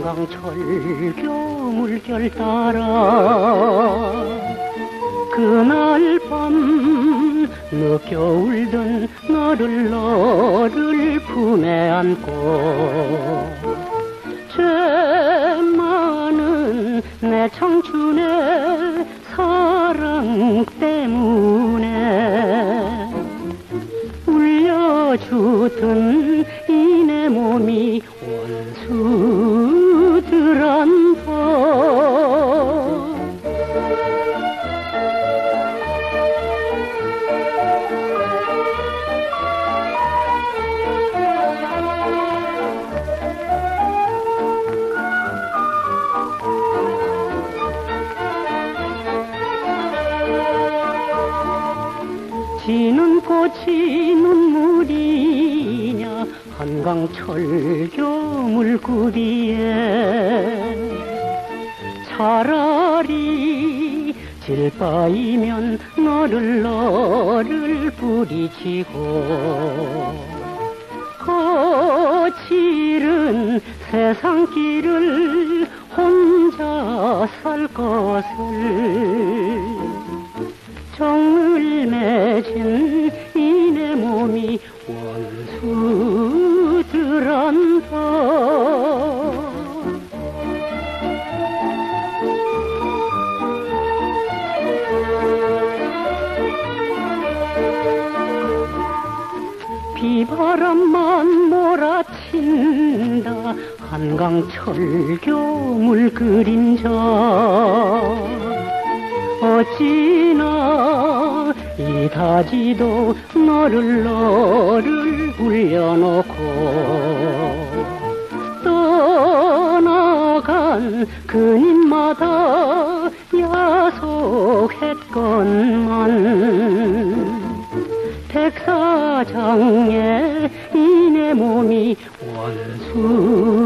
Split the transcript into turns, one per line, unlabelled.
한강철교 물결 따라 그날 밤 늦겨울던 너를 품에 안고 죄 많은 내 청춘의 사랑 때문에 울려주던 이 내 몸이 원수들한테 지는 꽃이 눈물이냐 한강철교 물구비에 차라리 질바이면 너를 부리치고 거칠은 세상길을 혼자 살 것을 정을 맺은 이 내 몸이 원수들한다. 비바람만 몰아친다 한강철교 물그림자 어찌나 이다지도 너를 울려놓고 떠나간 그님마다 야속했건만 백사장에 이 내 몸이 원수